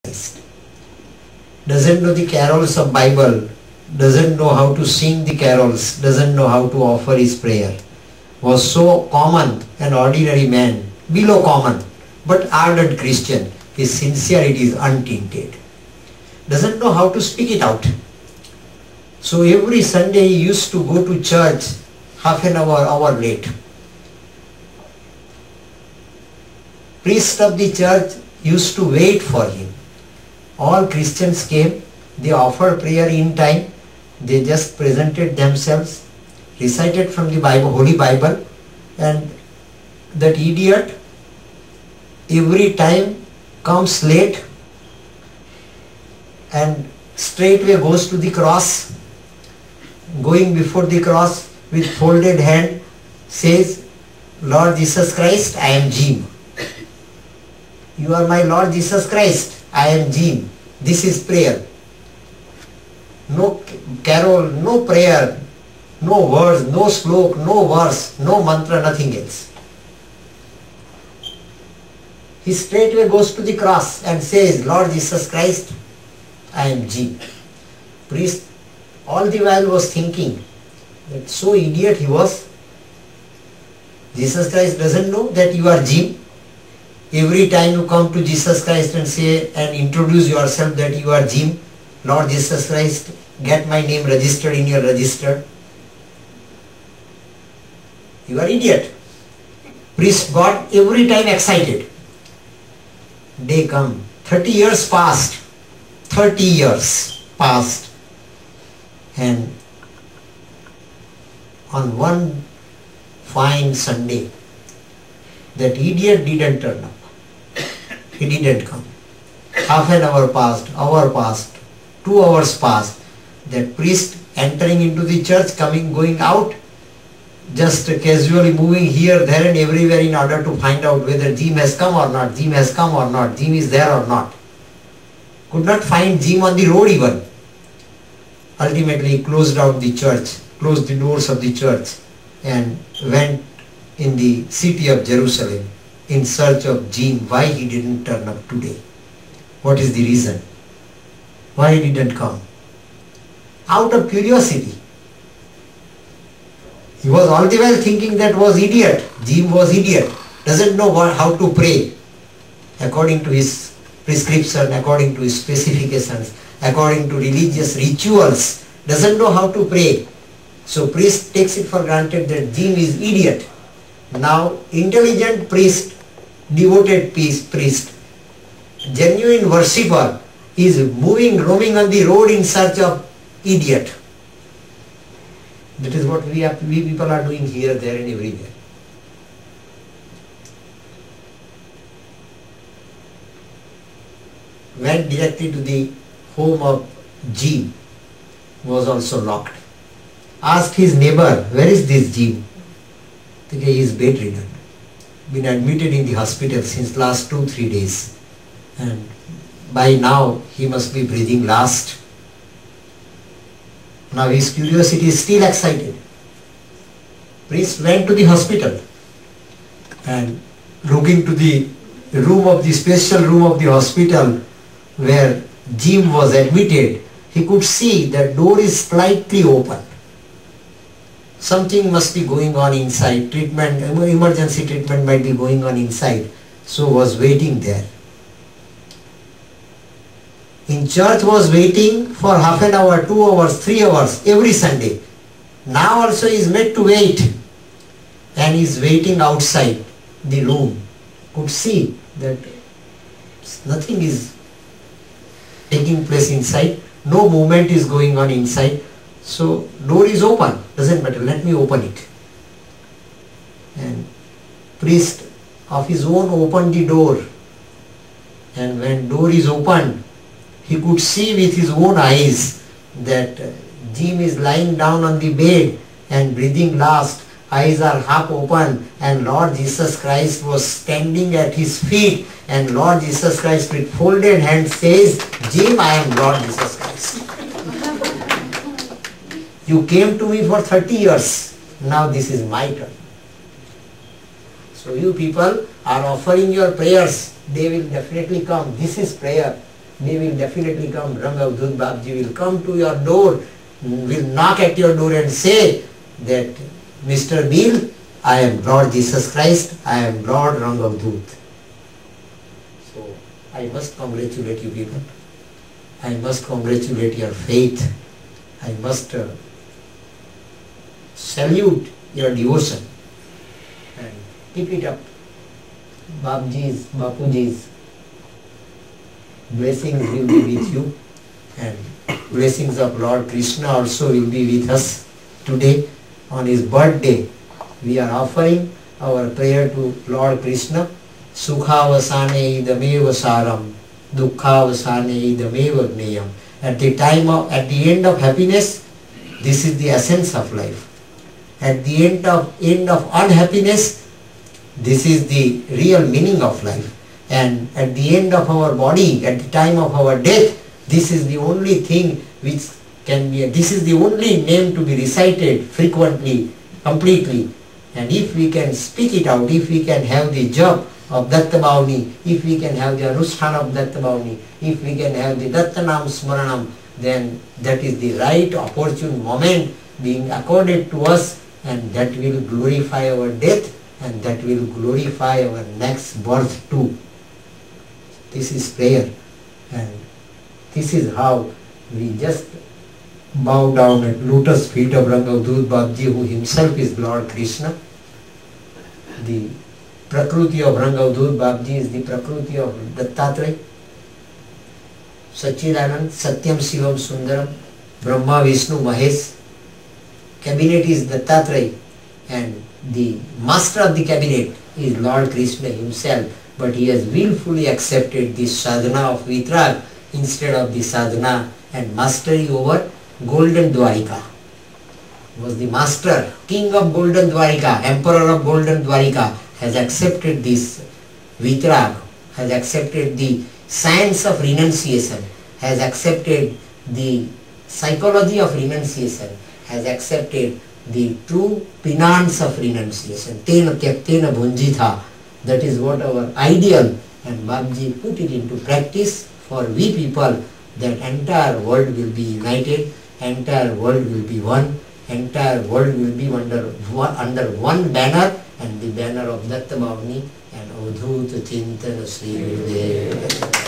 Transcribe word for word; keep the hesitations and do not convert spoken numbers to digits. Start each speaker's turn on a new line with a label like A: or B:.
A: Christ. Doesn't know the carols of Bible, doesn't know how to sing the carols, doesn't know how to offer his prayer. Was so common, an ordinary man, below common, but ardent Christian. His sincerity is untainted. Doesn't know how to speak it out. So every Sunday he used to go to church half an hour, hour late. Priest of the church used to wait for him. All Christians came, they offered prayer in time, they just presented themselves, recited from the Bible, Holy Bible, and that idiot every time comes late and straightway goes to the cross, going before the cross with folded hand, says, Lord Jesus Christ, I am Jim. You are my Lord Jesus Christ, I am Jim. This is prayer. No carol, no prayer, no words, no slok, no verse, no mantra, nothing else. He straightway goes to the cross and says, Lord Jesus Christ, I am Jim. Priest all the while was thinking that so idiot he was. Jesus Christ doesn't know that you are Jim. Every time you come to Jesus Christ and say and introduce yourself that you are Jim, Lord Jesus Christ, get my name registered in your register. You are idiot. Priest got every time excited. Day come. thirty years passed. thirty years passed. And on one fine Sunday, that idiot didn't turn up. He didn't come. Half an hour passed, hour passed, two hours passed. That priest entering into the church, coming, going out, just casually moving here, there and everywhere in order to find out whether Jim has come or not, Jim has come or not, Jim is there or not. Could not find Jim on the road even. Ultimately he closed out the church, closed the doors of the church and went in the city of Jerusalem in search of Jim. Why he didn't turn up today? What is the reason? Why he didn't come? Out of curiosity. He was all the while thinking that was idiot. Jim was idiot. Doesn't know what, how to pray according to his prescription, according to his specifications, according to religious rituals. Doesn't know how to pray. So priest takes it for granted that Jim is idiot. Now intelligent priest, devoted priest, genuine worshipper is moving, roaming on the road in search of idiot. That is what we, have, we people are doing here, there and everywhere. Went directly to the home of Jim, was also locked. Asked his neighbor, where is this Jim? He is bedridden. Been admitted in the hospital since last two, three days. And by now he must be breathing last. Now his curiosity is still excited. Priest went to the hospital and looking to the room of the special room of the hospital where Jim was admitted, he could see that door is slightly open. Something must be going on inside. Treatment, emergency treatment might be going on inside. So was waiting there. In church was waiting for half an hour, two hours, three hours, every Sunday. Now also is made to wait. And is waiting outside the room. Could see that nothing is taking place inside. No movement is going on inside. So door is open. Doesn't matter. Let me open it. And priest of his own opened the door. And when door is opened, he could see with his own eyes that Jim is lying down on the bed and breathing last. Eyes are half open and Lord Jesus Christ was standing at his feet and Lord Jesus Christ with folded hands says, Jim, I am Lord Jesus Christ. You came to me for thirty years. Now this is my turn. So you people are offering your prayers. They will definitely come. This is prayer. they will definitely come. Rang Avadhut Babji will come to your door, will knock at your door and say that, Mister Bill, I am Lord Jesus Christ, I am Lord Rang Avadhut. So I must congratulate you people. I must congratulate your faith. I must uh, salute your devotion and keep it up. Babji's, Bapuji's blessings will be with you, and blessings of Lord Krishna also will be with us today on his birthday. We are offering our prayer to Lord Krishna. Sukhavasane idameva saram, dukkhavasane idameva gneyam. At the time of, at the end of happiness, this is the essence of life. At the end of end of unhappiness, this is the real meaning of life. And at the end of our body, at the time of our death, this is the only thing which can be, this is the only name to be recited frequently, completely. And if we can speak it out, if we can have the jap of Datta Bhavani, if we can have the Anusthana of Datta Bhavani, if we can have the Dattanam Smaranam, then that is the right opportune moment being accorded to us, and that will glorify our death, and that will glorify our next birth too. This is prayer, and this is how we just bow down at lotus feet of Rang Avadhut Babji, who himself is Lord Krishna. The Prakruti of Rang Avadhut Babji is the Prakruti of Dattatreya. Sachidanand, Satyam Shivam Sundaram, Brahma Vishnu Mahesh. Cabinet is Dattatreya, and the master of the cabinet is Lord Krishna himself, but he has willfully accepted the sadhana of Vitrag instead of the sadhana and mastery over Golden Dwarika. He was the master, king of Golden Dwarika, emperor of Golden Dwarika, has accepted this Vitrag, has accepted the science of renunciation, has accepted the psychology of renunciation, has accepted the true penance of renunciation. Tena tyaktena bhunjitha. That is what our ideal, and Babji put it into practice for we people, that entire world will be united, entire world will be one, entire world will be under one, under one banner, and the banner of Datta Bhavani and Avadhuta Chintana Sri Gurudev.